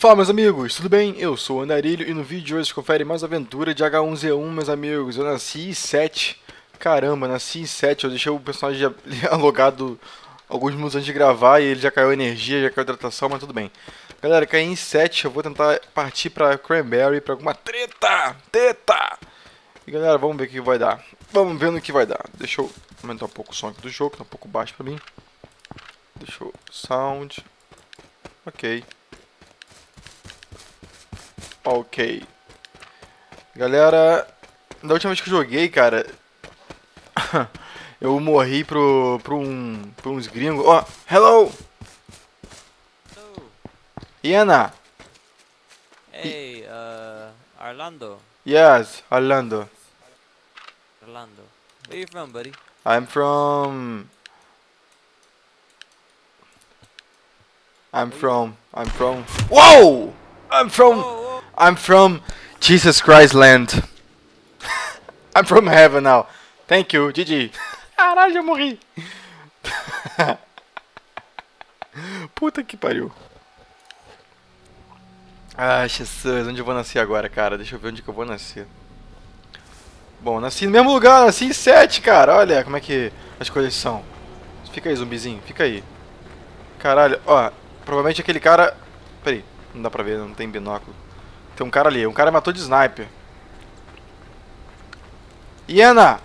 Fala, meus amigos, tudo bem? Eu sou o Andarilho e no vídeo de hoje você confere mais aventura de H1Z1, meus amigos. Eu nasci em 7. Caramba, nasci em 7. Eu deixei o personagem alogado alguns minutos antes de gravar e ele já caiu energia, já caiu hidratação, mas tudo bem. Galera, caí em 7. Eu vou tentar partir pra Cranberry, pra alguma treta. E galera, vamos ver o que vai dar. Vamos ver no que vai dar. Deixa eu aumentar um pouco o som aqui do jogo, que tá um pouco baixo pra mim. Deixa eu... Sound. Ok. Ok. Galera, da última vez que eu joguei, cara, eu morri pra uns gringos. Ó, hello! Hello. Iana! Hey, Orlando. Yes, Orlando. Orlando. Where you from, buddy? I'm from... Whoa! Whoa. I'm from Jesus Christ land. I'm from heaven now. Thank you, GG. Caralho, eu morri. Puta que pariu. Ah, Jesus, onde eu vou nascer agora, cara? Deixa eu ver onde que eu vou nascer. Bom, nasci no mesmo lugar, nasci em 7, cara. Olha como é que as coisas são. Fica aí, zumbizinho, fica aí. Caralho, ó, provavelmente aquele cara... Peraí, não dá pra ver, não tem binóculo. Tem um cara ali, um cara matou de sniper. Iana!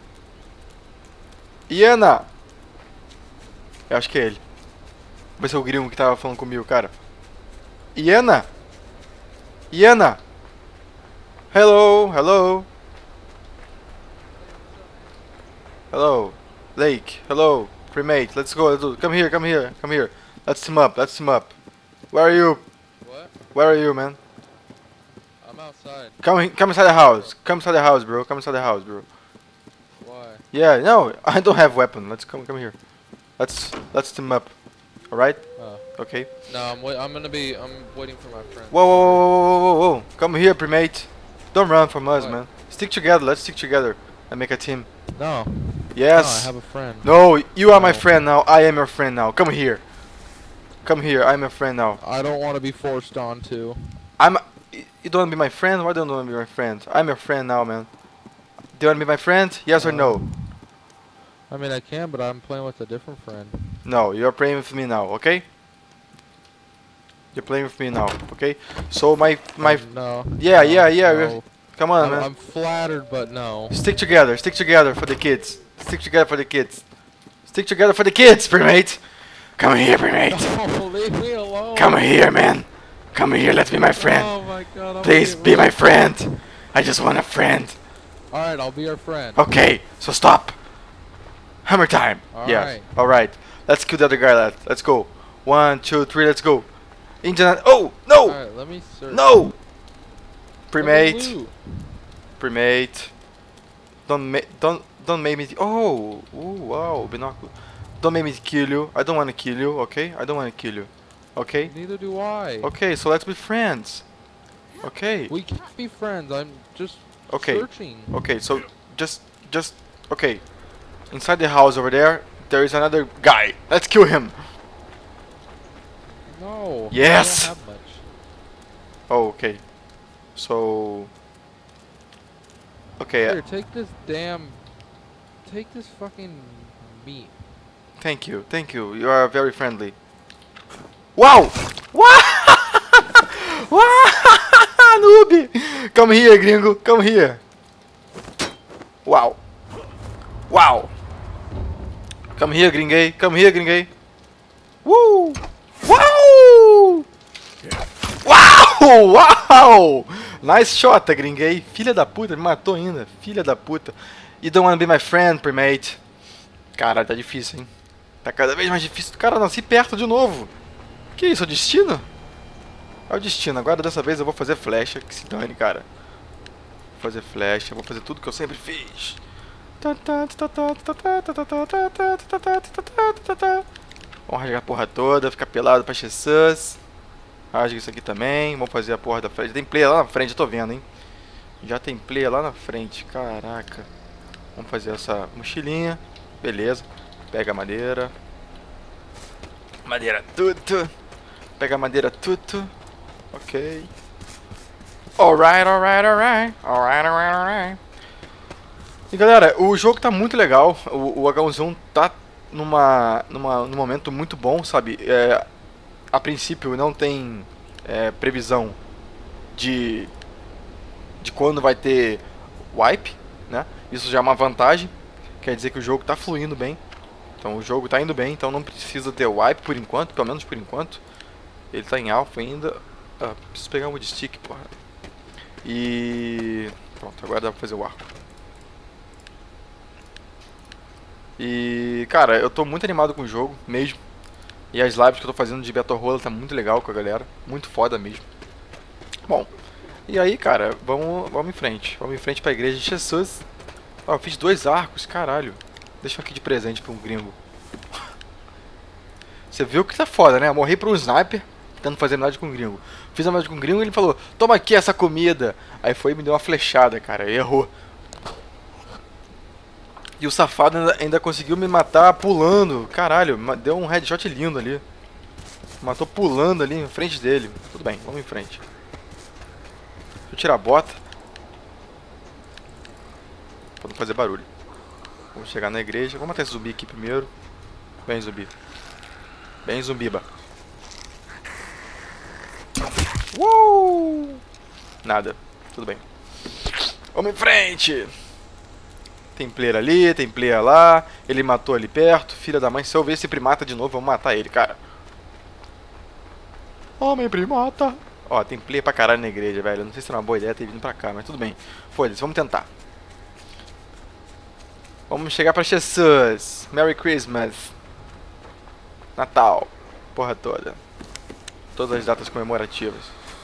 Iana! Eu acho que é ele. Vai ser o gringo que tava falando comigo, cara. Iana! Iana! Hello, hello. Hello. Lake, hello. Primate, let's go. Come here. Let's team up. Where are you? What? Where are you, man? I'm outside. Come inside the house. Come inside the house, bro. Why? Yeah, no, I don't have weapon. Let's come here. Let's team up. All right? Oh. Okay. No, I'm waiting for my friend. Whoa. Come here, primate. Don't run from us, What? man. Stick together. Let's stick together and make a team. No. Yes. No, I have a friend. No, you are my No. friend now. I am your friend now. Come here. I'm your friend now. I don't want to be forced onto. You don't want to be my friend? Why don't you want to be my friend? I'm your friend now, man. Do you want to be my friend? Yes or no? I mean, I can, but I'm playing with a different friend. No, you're playing with me now, okay? You're playing with me now, okay? So my No. Yeah, No, yeah. no. Come on, man. I'm flattered, but no. Stick together for the kids. Stick together for the kids, primate. Come here, primate. No, leave me alone. Come here, man. Come here, let's be my friend. Oh my God. I'm Please gonna be get my raped. friend. I just want a friend. All right, I'll be your friend. Okay, so stop. Hammer time. All Yes. right. All right. Let's kill the other guy. Let's go. 1, 2, 3. Let's go. Indiana. Oh no! All right, let me search. No! Let me Primate. loot. Primate. Don't make me. Oh. Ooh, wow. Binocular. Don't make me kill you. I don't want to kill you. Okay. I don't want to kill you. Okay. Neither do I. Okay. So let's be friends. Okay. We can't be friends. I'm just Okay. searching. Okay. So just okay. Inside the house over there is another guy. Let's kill him. No. Yes. I don't have much. Oh, okay. So. Okay. Here, take this damn. Take this fucking meat. Thank you. You are very friendly. Wow! Wow! Wow! Noob! Come here, gringo. Come here. Wow. Come here, gringay. Woo! Wow! Wow! Nice shot, gringay. Filha da puta, me matou ainda. Filha da puta. You don't wanna be my friend, primate. Cara, tá difícil, hein? Tá cada vez mais difícil. Cara, nasci perto de novo. Que isso, é o destino? É o destino. Agora dessa vez eu vou fazer flecha. Que se dane, cara. Vou fazer flecha. Vou fazer tudo que eu sempre fiz. Vamos rasgar a porra toda. Ficar pelado pra Jesus. Rasga isso aqui também. Vamos fazer a porra da frente. Tem player lá na frente, eu tô vendo, hein? Já tem player lá na frente. Caraca. Vamos fazer essa mochilinha. Beleza. Pega a madeira. Madeira tudo. Pega a madeira tudo. Ok. Alright, alright, alright. Alright, alright, alright. E galera, o jogo tá muito legal. O H1Z1 tá num momento muito bom, sabe? A princípio não tem previsão de quando vai ter wipe, né? Isso já é uma vantagem. Quer dizer que o jogo tá fluindo bem. Então o jogo tá indo bem, então não precisa ter wipe por enquanto, pelo menos por enquanto. Ele tá em alpha ainda. Preciso pegar um wood stick, porra. E pronto, agora dá pra fazer o arco. E cara, eu tô muito animado com o jogo mesmo. E as lives que eu tô fazendo de Battle Royale tá muito legal com a galera, muito foda mesmo. Bom, e aí cara, vamos em frente. Vamos em frente pra igreja de Jesus. Ó, eu fiz 2 arcos, caralho. Deixa eu aqui de presente pra um gringo. Você viu que tá foda, né? Eu morri pra um sniper, tentando fazer amizade com um gringo. Fiz amizade com um gringo e ele falou, toma aqui essa comida. Aí foi e me deu uma flechada, cara, errou. E o safado ainda conseguiu me matar pulando. Caralho, deu um headshot lindo ali. Matou pulando ali em frente dele. Tudo bem, vamos em frente. Deixa eu tirar a bota. Pra não fazer barulho. Vamos chegar na igreja. Vamos matar esse zumbi aqui primeiro. Vem, zumbi. Bem, zumbiba. Nada. Tudo bem. Vamos em frente. Tem player ali, tem player lá. Ele matou ali perto. Filha da mãe. Se eu ver esse primata de novo, vamos matar ele, cara. Homem primata. Ó, tem player pra caralho na igreja, velho. Não sei se é uma boa ideia ter vindo pra cá, mas tudo bem. Foda-se, vamos tentar. Vamos chegar pra Jesus. Merry Christmas. Natal. Porra toda. Todas as datas comemorativas.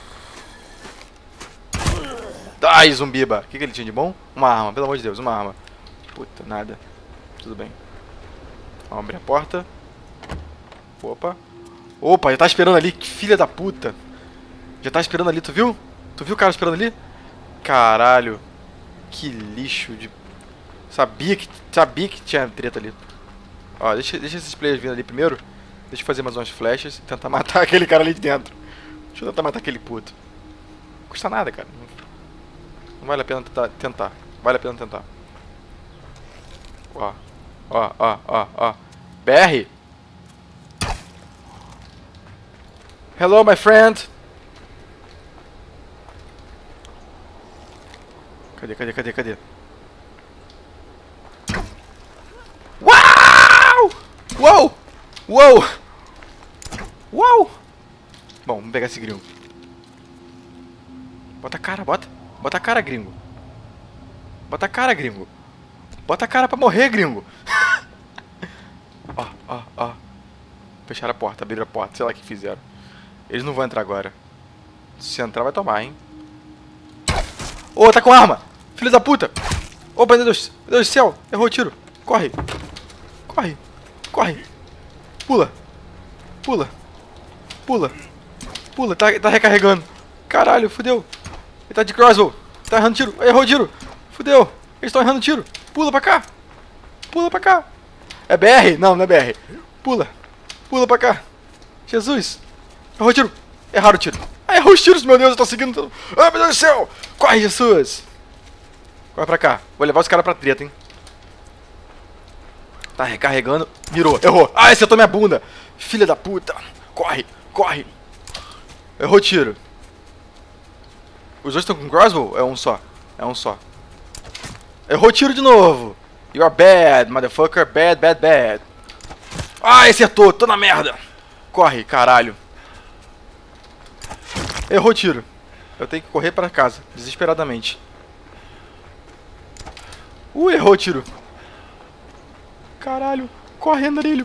Ai, zumbiba. O que ele tinha de bom? Uma arma, pelo amor de Deus, uma arma. Puta, nada. Tudo bem. Vamos abrir a porta. Opa. Opa, já tá esperando ali. Que filha da puta. Já tá esperando ali, tu viu? Tu viu o cara esperando ali? Caralho. Que lixo de... Sabia que tinha treta ali. Ó, deixa esses players vindo ali primeiro. Deixa eu fazer mais umas flechas e tentar matar aquele cara ali de dentro. Deixa eu tentar matar aquele puto. Não custa nada, cara. Não vale a pena tentar. Vale a pena tentar. Ó. Ó. BR. Hello, my friend. Cadê? Uau! Uau! Bom, vamos pegar esse gringo. Bota a cara, bota. Bota a cara, gringo. Bota a cara, gringo. Bota a cara pra morrer, gringo. Ó. Fecharam a porta, abriram a porta. Sei lá o que fizeram. Eles não vão entrar agora. Se entrar, vai tomar, hein. Ô, tá com arma. Filho da puta. Opa, meu Deus do céu. Errou o tiro. Corre. Pula. Tá recarregando. Caralho, fudeu. Ele tá de crossbow. Tá errando tiro. Errou o tiro. Fudeu. Eles estão errando tiro. Pula pra cá. É BR? Não é BR. Pula pra cá. Jesus. Errou o tiro. Erraram o tiro. Errou os tiros, meu Deus. Eu tô seguindo todo... Ai, meu Deus do céu. Corre, Jesus. Corre pra cá. Vou levar os caras pra treta, hein. Tá recarregando. Mirou. Errou. Ah, acertou minha bunda. Filha da puta. Corre. Errou o tiro. Os dois estão com crossbow? É um só. Errou o tiro de novo. You are bad, motherfucker. Bad. Ah, acertou. Tô na merda. Corre, caralho. Errou o tiro. Eu tenho que correr pra casa. Desesperadamente. Errou o tiro. Caralho. Corre, andarilho.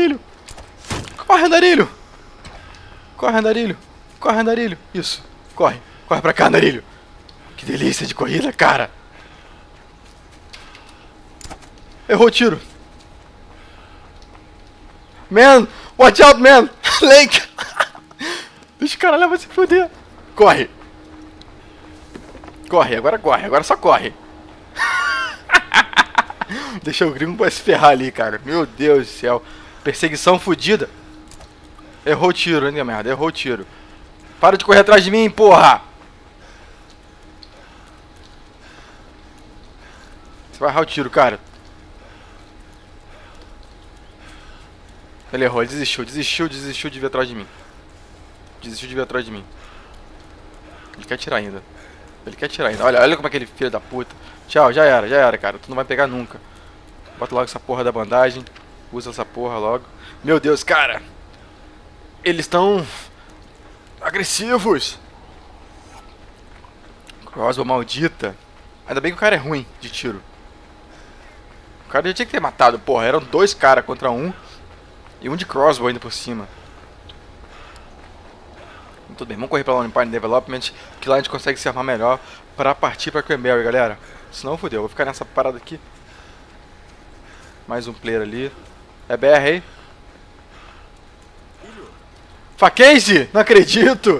Isso. Corre pra cá, andarilho. Que delícia de corrida, cara. Errou o tiro. Man, watch out, man. Link. Deixa o cara vai se fuder. Corre, agora só corre. Deixa o gringo pra se ferrar ali, cara. Meu Deus do céu. Perseguição fodida. Errou o tiro, hein, merda. Errou o tiro. Para de correr atrás de mim, porra! Você vai errar o tiro, cara. Ele errou, ele desistiu de vir atrás de mim. Desistiu de vir atrás de mim. Ele quer atirar ainda. Olha como é aquele filho da puta. Tchau, já era, cara. Tu não vai pegar nunca. Bota logo essa porra da bandagem. Usa essa porra logo. Meu Deus, cara. Eles estão agressivos. Crossbow maldita. Ainda bem que o cara é ruim de tiro. O cara já tinha que ter matado, porra. Eram 2 caras contra 1. E um de crossbow ainda por cima. Tudo bem, vamos correr pra Lone Pine Development, que lá a gente consegue se armar melhor pra partir pra Cranberry, galera. Senão fodeu, vou ficar nessa parada aqui. Mais um player ali. É BR aí? Facase! Não acredito!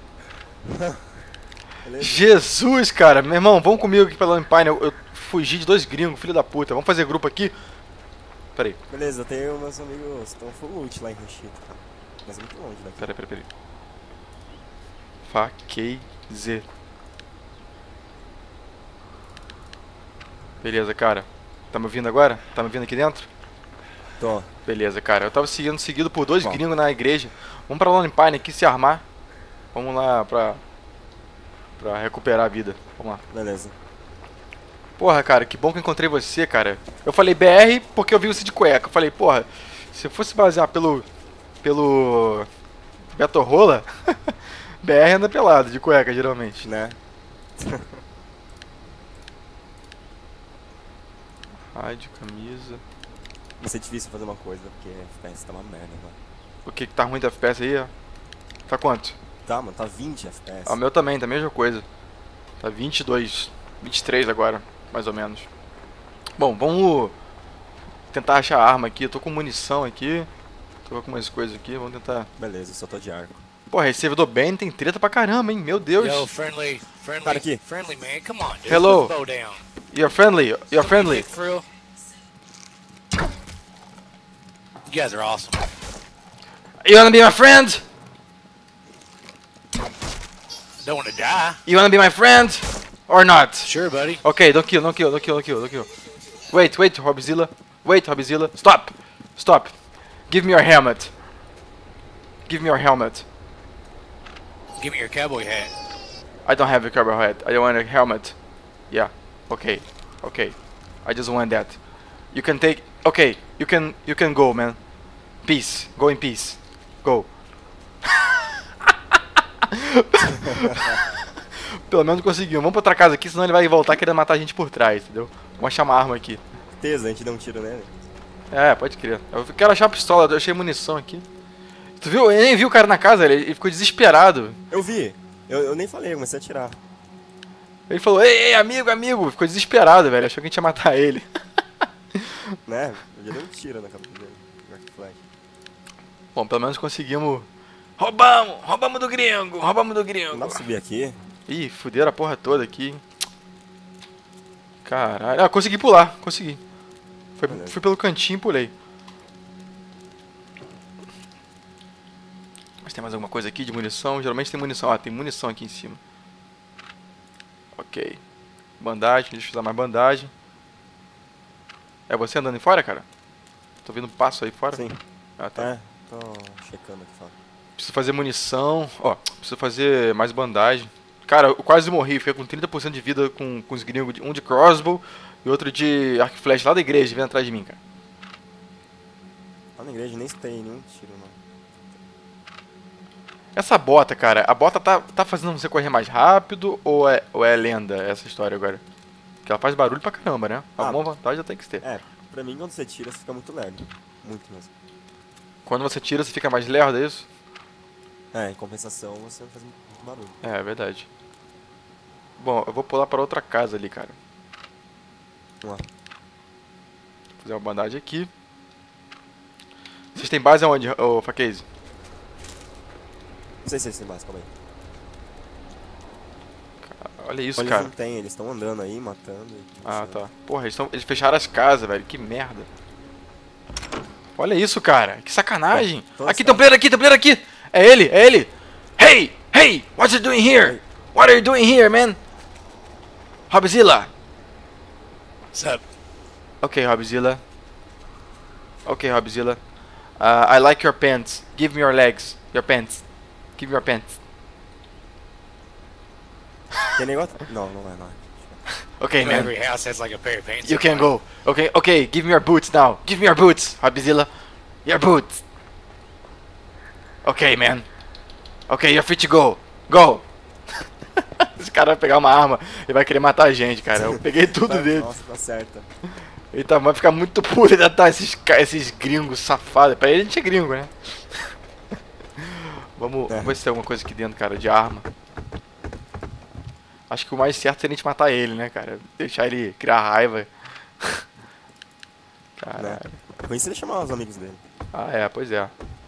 Jesus, cara. Meu irmão, vamos comigo aqui pra Lone Pine. Eu fugi de 2 gringos, filho da puta. Vamos fazer grupo aqui? Pera aí. Beleza, eu tenho meus amigos, estão full ult lá em Rashid, cara. Mas é muito longe daqui. Pera aí. Facase. Beleza, cara. Tá me ouvindo agora? Tá me ouvindo aqui dentro? Tô. Beleza, cara. Eu tava seguido por 2 Bom. gringos na igreja. Vamos pra Lone Pine aqui se armar. Vamos lá pra recuperar a vida. Vamos lá. Beleza. Porra, cara, que bom que eu encontrei você, cara. Eu falei BR porque eu vi você de cueca. Eu falei, porra, se eu fosse basear pelo Beto Rola, BR anda pelado, de cueca, geralmente. Né? Rádio, camisa. Vai ser difícil fazer uma coisa, porque FPS tá uma merda, mano. O que tá ruim da FPS aí, ó? Tá quanto? Tá, mano, tá 20 FPS. Ah, o meu também, tá a mesma coisa. Tá 22, 23 agora, mais ou menos. Bom, vamos tentar achar arma aqui. Eu tô com munição aqui. Tô com umas coisas aqui, vamos tentar... Beleza, eu só tô de arco. Porra, esse servidor Ben tem treta pra caramba, hein? Meu Deus. Yo, friendly, Cara aqui. friendly man, come on, dude. Hello. Bow down. You're friendly, you're friendly. For real? You guys are awesome. You wanna be my friend? Don't want to die. You wanna be my friend? Or not? Sure, buddy. Okay, don't kill. Wait, Robzilla. Wait, Robzilla. Stop. Give me your helmet. Give me your cowboy hat. I don't have a cowboy hat. I want a helmet. Yeah. Okay. I just want that. You can take. Okay. You can go, man. Peace. Go in peace. Go. Pelo menos conseguiu. Vamos pra outra casa aqui, senão ele vai voltar querendo matar a gente por trás, entendeu? Vamos achar uma arma aqui. Certeza, a gente deu um tiro nele. É, pode crer. Eu quero achar a pistola, eu achei munição aqui. Tu viu? Eu nem vi o cara na casa, ele ficou desesperado. Eu vi. Eu nem falei, eu comecei a atirar. Ele falou, ei, amigo. Ficou desesperado, velho. Achou que a gente ia matar ele. Né? Eu já dei um tiro na cabeça dele. Arco e flash. Bom, pelo menos conseguimos... Roubamos do gringo. Não dá pra subir aqui? Ih, fuderam a porra toda aqui, hein. Caralho. Ah, consegui pular, consegui. Fui pelo cantinho e pulei. Mas tem mais alguma coisa aqui de munição? Geralmente tem munição. Ah, tem munição aqui em cima. Ok. Bandagem, deixa eu usar mais bandagem. É você andando em fora, cara? Tô vendo um passo aí fora? Sim. Ah, tá. É, tô checando aqui só. Preciso fazer munição. Ó, preciso fazer mais bandagem. Cara, eu quase morri. Fiquei com 30% de vida com os gringos. Um de crossbow e outro de arco e flecha lá da igreja, vindo atrás de mim, cara. Lá na igreja nem tem nenhum tiro, não. Essa bota, cara, a bota tá fazendo você correr mais rápido ou é lenda essa história agora? Porque ela faz barulho pra caramba, né? Alguma vantagem já tem que ter. É, pra mim quando você tira você fica muito lerdo. Muito mesmo. Quando você tira, você fica mais lerdo, é isso? É, em compensação você não faz muito barulho. É verdade. Bom, eu vou pular pra outra casa ali, cara. Vamos lá. Vou fazer uma bandagem aqui. Vocês têm base aonde, ô Facase? Não sei se eles têm base, calma aí. Olha isso, Eles cara. não tem, eles estão andando aí, matando. Ah, tá. Porra, eles fecharam as casas, velho. Que merda. Olha isso, cara. Que sacanagem. Toda Aqui, tem um player aqui. É ele. Hey! Hey, what you doing here? What are you doing here, man? Hobzilla. What's up? Okay, Hobzilla. Okay, Hobzilla. I like your pants. Give me your legs. Your pants. Give me your pants. Tem negócio? Não, não é. Okay, man. Every house has like a pair of pants. You can go. Okay, okay. Give me your boots now. Give me your boots, Hobzilla. Your boots. Okay, man. Okay, you're free to go. Go. Esse cara vai pegar uma arma e vai querer matar a gente, cara. Eu peguei tudo dele. Nossa, tá certo. Ele tá, vai ficar muito puro de atar esses gringos safados. Pra ele a gente é gringo, né? Vamos ver se tem alguma coisa aqui dentro, cara, de arma. Acho que o mais certo seria a gente matar ele, né, cara? Deixar ele criar raiva. Caralho. Ruim se ele chamar os amigos dele. Ah, é, pois é.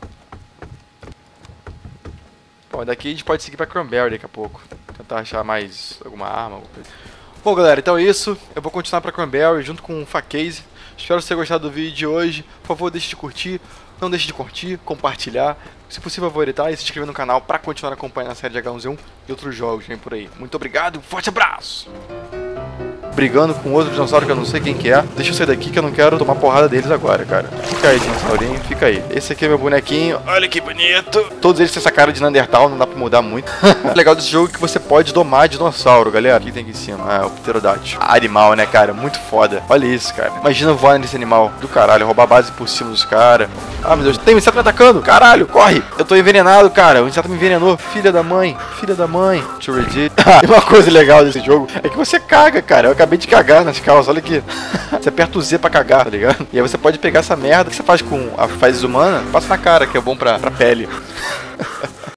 Bom, daqui a gente pode seguir pra Cranberry daqui a pouco. Tentar achar mais alguma arma, alguma coisa. Bom, galera, então é isso. Eu vou continuar pra Cranberry junto com o Facase. Espero que você tenha gostado do vídeo de hoje. Por favor, deixe de curtir. Não deixe de curtir, compartilhar. Se possível, favoritar e se inscrever no canal pra continuar acompanhando a série de H1Z1 e outros jogos que vem por aí. Muito obrigado, um forte abraço! Brigando com outro dinossauro que eu não sei quem que é. Deixa eu sair daqui que eu não quero tomar porrada deles agora, cara. Fica aí, dinossaurinho, fica aí. Esse aqui é meu bonequinho. Olha que bonito. Todos eles têm essa cara de Neandertal, não dá pra mudar muito. O legal desse jogo é que você pode domar dinossauro, galera. O que tem aqui em cima? Ah, é o pterodáctilo. Animal, né, cara? Muito foda. Olha isso, cara. Imagina voar nesse animal. Do caralho, roubar a base por cima dos caras. Ah, meu Deus, tem um inseto me atacando. Caralho, corre. Eu tô envenenado, cara. O inseto me envenenou. Filha da mãe. Filha da mãe. E uma coisa legal desse jogo é que você caga, cara. Eu acabei de cagar nas calças, olha aqui. Você aperta o Z pra cagar, tá ligado? E aí você pode pegar essa merda que você faz com a fezes humana, passa na cara, que é bom pra pele.